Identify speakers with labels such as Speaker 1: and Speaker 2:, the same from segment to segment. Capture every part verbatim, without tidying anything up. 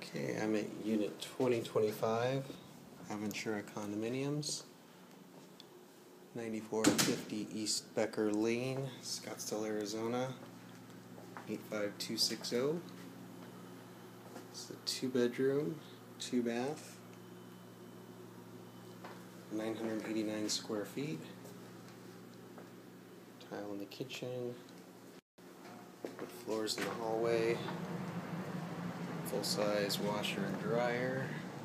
Speaker 1: Okay, I'm at Unit twenty twenty-five, Aventura condominiums, ninety-four fifty E Becker Lane, Scottsdale, Arizona, eight five two six zero. It's a two bedroom, two bath, nine hundred eighty-nine square feet, tile in the kitchen, wood floors in the hallway, full-size washer and dryer,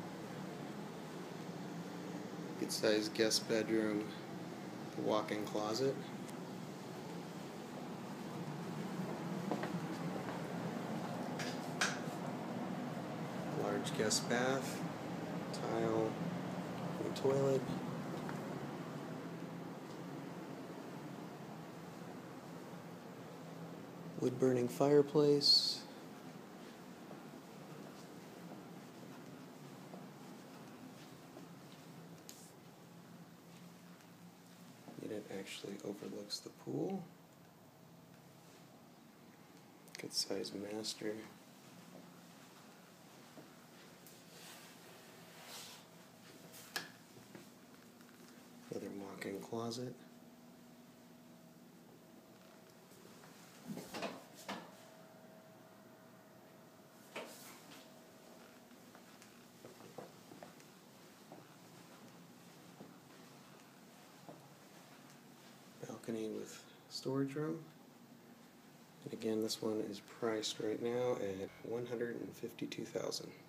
Speaker 1: good-sized guest bedroom, walk-in closet, large guest bath, tile, and toilet, wood-burning fireplace, it actually overlooks the pool. Good sized master. Another walk-in closet. Balcony with storage room. And again, this one is priced right now at one hundred fifty-two thousand dollars.